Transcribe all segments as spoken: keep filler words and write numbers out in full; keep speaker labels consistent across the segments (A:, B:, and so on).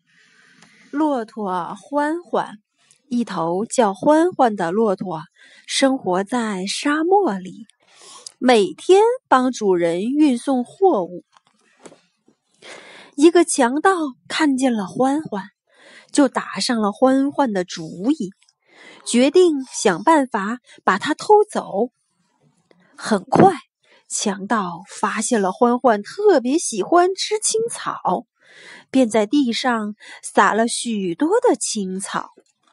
A: 骆驼欢欢，一头叫欢欢的骆驼生活在沙漠里，每天帮主人运送货物。一个强盗看见了欢欢，就打上了欢欢的主意，决定想办法把他偷走。很快，强盗发现了欢欢特别喜欢吃青草，便在地上撒了许多的青草。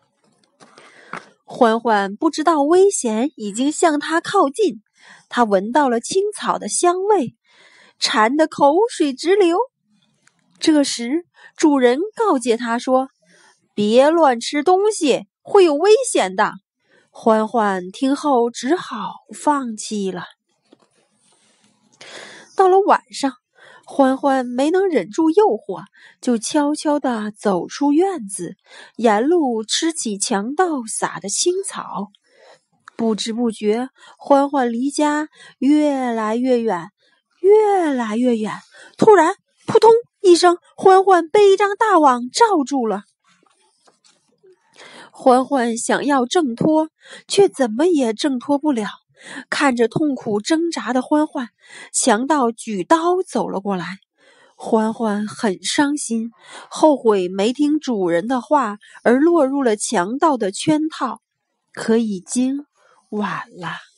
A: 欢欢不知道危险已经向他靠近，他闻到了青草的香味，馋得口水直流。这时，主人告诫他说：“别乱吃东西，会有危险的。”欢欢听后只好放弃了。到了晚上，欢欢没能忍住诱惑，就悄悄地走出院子，沿路吃起强盗撒的青草。不知不觉，欢欢离家越来越远，越来越远。突然，扑通一声，欢欢被一张大网罩住了。欢欢想要挣脱，却怎么也挣脱不了。看着痛苦挣扎的欢欢，强盗举刀走了过来。欢欢很伤心，后悔没听主人的话而落入了强盗的圈套，可已经晚了。